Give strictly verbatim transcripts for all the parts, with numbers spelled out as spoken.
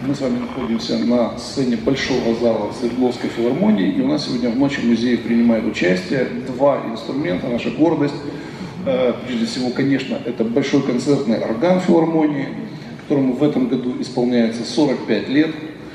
Мы с вами находимся на сцене Большого зала Свердловской филармонии, и у нас сегодня в Ночи музея принимает участие два инструмента, наша гордость. Прежде всего, конечно, это большой концертный орган филармонии, которому в этом году исполняется сорок пять лет.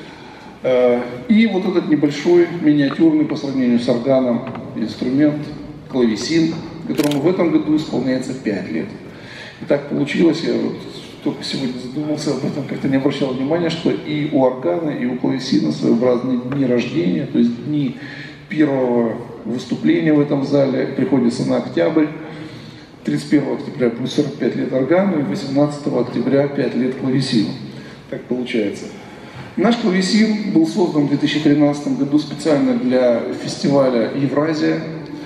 И вот этот небольшой, миниатюрный по сравнению с органом инструмент клавесин, которому в этом году исполняется пять лет. И так получилось, я вот только сегодня задумался об этом, как-то не обращал внимания, что и у органа, и у клавесина своеобразные дни рождения, то есть дни первого выступления в этом зале приходится на октябрь. тридцать первого октября будет сорок пять лет органу, и восемнадцатого октября пять лет клавесину. Так получается. Наш клавесин был создан в две тысячи тринадцатом году специально для фестиваля «Евразия».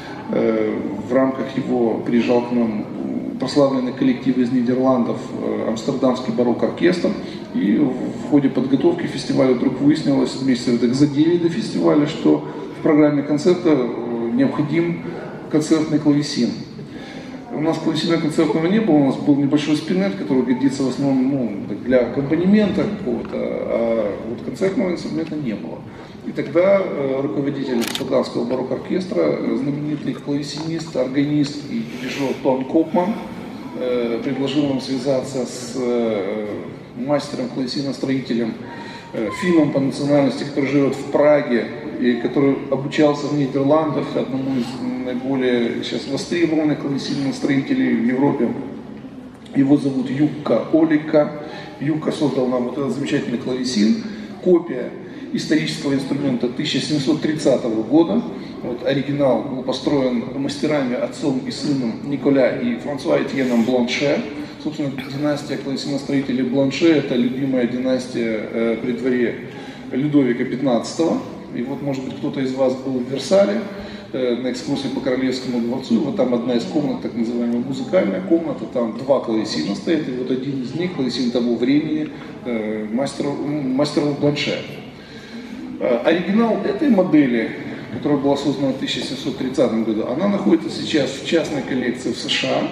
В рамках его приезжал к нам прославленный коллектив из Нидерландов «Амстердамский барокко-оркестр». И в ходе подготовки фестиваля вдруг выяснилось, месяцев за девять до фестиваля, что в программе концерта необходим концертный клавесин. У нас клавесина концертного не было, у нас был небольшой спинет, который годится в основном ну, для аккомпанемента какого-то, а вот концертного инструмента не было. И тогда э, руководитель Амстердамского барокко-оркестра, знаменитый клавесинист, органист и дирижер Тон Копман э, предложил нам связаться с э, мастером клавесиностроителем, э, финном по национальности, который живет в Праге и который обучался в Нидерландах, одному из наиболее сейчас востребованных клавесиностроителей в Европе. Его зовут Юкка Олика. Юкка создал нам вот этот замечательный клавесин, копия исторического инструмента тысяча семьсот тридцатого года. Вот, оригинал был построен мастерами, отцом и сыном Николя и Франсуа Этьеном Бланше. Собственно, династия клавесиностроителей Бланше – это любимая династия э, при дворе Людовика пятнадцатого. И вот, может быть, кто-то из вас был в Версале э, на экскурсии по Королевскому дворцу. И вот там одна из комнат, так называемая музыкальная комната, там два клавесина стоят. И вот один из них, клавесин того времени, э, мастер, мастер Бланше. Оригинал этой модели, которая была создана в тысяча семьсот тридцатом году, она находится сейчас в частной коллекции в США.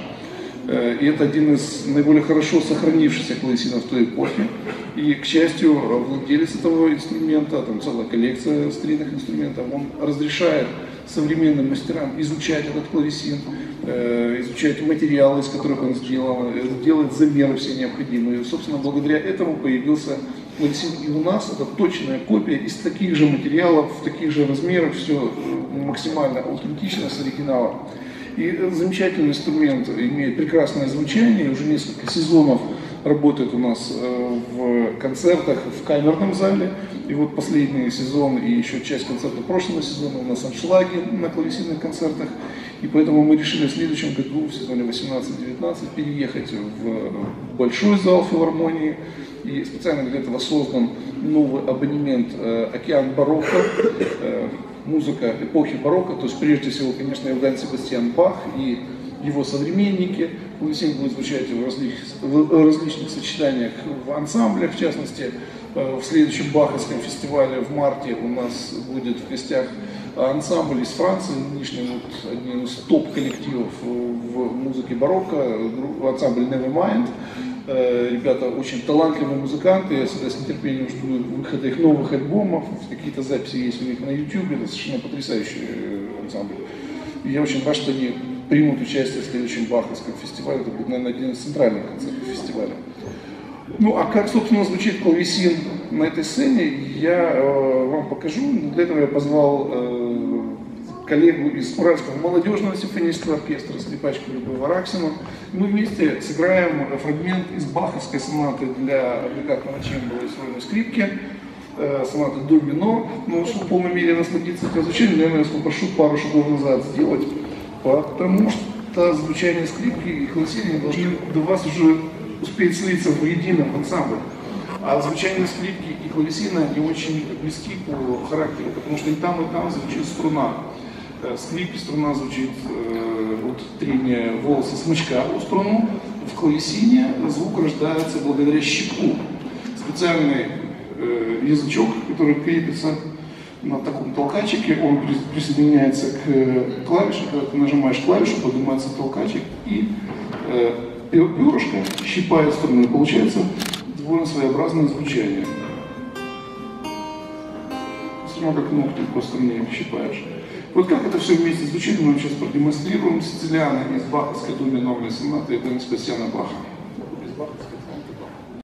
И это один из наиболее хорошо сохранившихся клавесинов той эпохи. И, к счастью, владелец этого инструмента, там целая коллекция старинных инструментов, он разрешает современным мастерам изучать этот клавесин, изучать материалы, из которых он сделан, делать замеры все необходимые. И, собственно, благодаря этому появился клавесин и у нас. Это точная копия из таких же материалов, в таких же размерах, все максимально аутентично с оригиналом. И замечательный инструмент имеет прекрасное звучание, уже несколько сезонов работает у нас в концертах в камерном зале. И вот последний сезон и еще часть концертов прошлого сезона у нас аншлаги на клавесинных концертах. И поэтому мы решили в следующем году, в сезоне восемнадцать-девятнадцать, переехать в большой зал филармонии. И специально для этого создан новый абонемент «Океан барокко», музыка эпохи барокко, то есть прежде всего, конечно, Иоганн Себастьян Бах и его современники. Клавесин будет звучать в, различ... в различных сочетаниях в ансамблях, в частности, в следующем Баховском фестивале в марте у нас будет в гостях ансамбль из Франции, нынешний вот, один из топ-коллективов в музыке барокко, ансамбль Nevermind. Ребята очень талантливые музыканты, я всегда с нетерпением жду выхода их новых альбомов, какие-то записи есть у них на ютубе, это совершенно потрясающий ансамбль. И я очень рад, что они примут участие в следующем Баховском фестивале, это будет, наверное, один из центральных концертов фестиваля. Ну, а как, собственно, звучит клавесин на этой сцене, я э, вам покажу. Для этого я позвал э, коллегу из Уральского молодежного симфонического оркестра, скрипачку Любовь Вараксину. Мы вместе сыграем фрагмент из баховской сонаты для облигатного чембала и сольной скрипки, э, сонаты до минор. Но чтобы в полной мере насладиться этим звучанием, наверное, я вас попрошу пару шагов назад сделать, потому что звучание скрипки и клавесина должны до вас уже успеть слиться в едином ансамбле. А звучание скрипки и клавесина не очень близки по характеру, потому что и там, и там звучит струна. В скрипке струна звучит э, от трения волоса смычка у струну, в клавесине звук рождается благодаря щипку. Специальный э, язычок, который крепится на таком толкачике, он присоединяется к клавише, когда ты нажимаешь клавишу, поднимается толкачик, и э, перышко щипает струну, и получается довольно своеобразное звучание. все равно как ногти просто не щипаешь. Вот как это все вместе звучит, мы вам сейчас продемонстрируем. Сицилиана из баховской доме новой сонаты, это не Себастьяна Баха. Из баховской.